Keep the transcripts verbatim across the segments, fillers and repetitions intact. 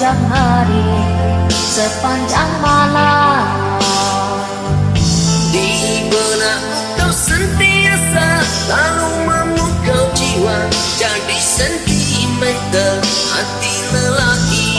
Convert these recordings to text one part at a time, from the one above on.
sepanjang hari, sepanjang malam. Di benakku kau sentiasa selalu memukau jiwa, jadi sentimental hati lelaki.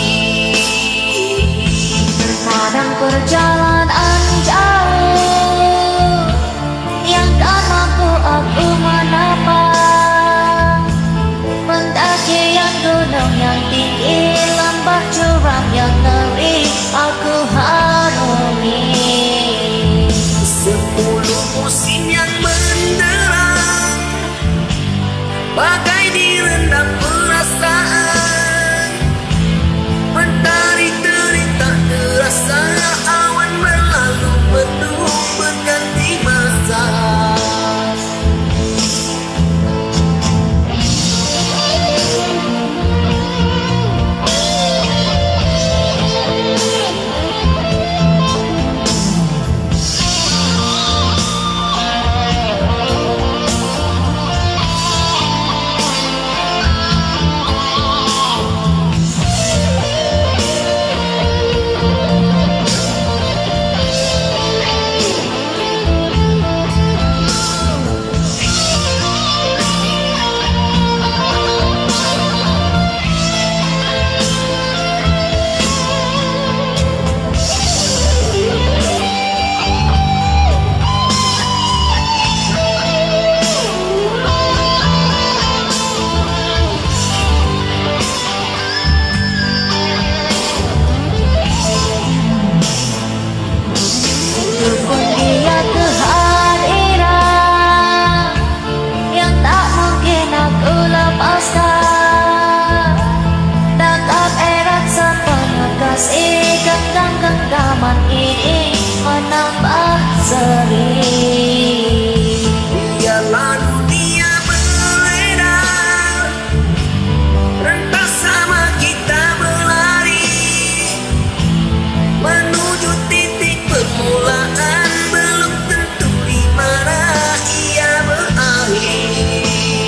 Terkadang perjalanan jauh yang tak mampu aku menapang, pendakian gunung yang tinggi, lembah curam yang ngeri aku harungi. Sepuluh musim yang menderang, bagai direndam perasaan. Mentari terik tak terasa, awan berlalu mendung berganti masa. Walaupun dia kehadiran yang tak mungkin aku lepaskan, dekat erat sepenuh kasih, genggam-genggaman ini menambah seri. Biarlah dunia beredar, rentas sama kita berlari menuju titik permulaan. Belum tentu di mana ia berakhir.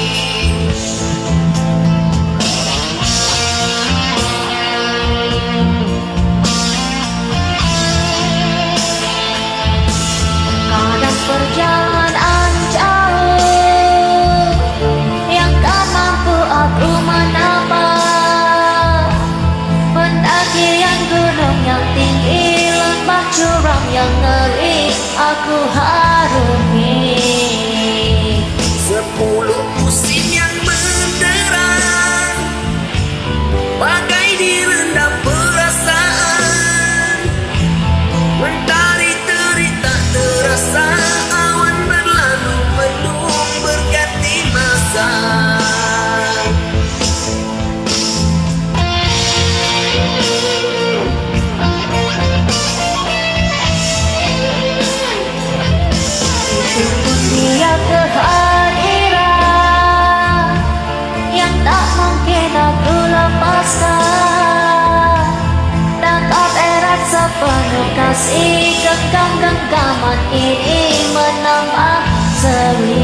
Kadang perjalanan jauh yang tak mampu aku menapang, pendakian gunung yang tinggi, lembah curam yang ngeri aku harungi. Sepuluh musim yang menderang, bagai direndam perasaan. Mentari terik tak terasa, awan berlalu mendung berganti masa. Walaupun dia kehadiran yang tak mungkin aku lepaskan, dekat erat sepenuh kasih, genggam-genggaman ini menambah seri.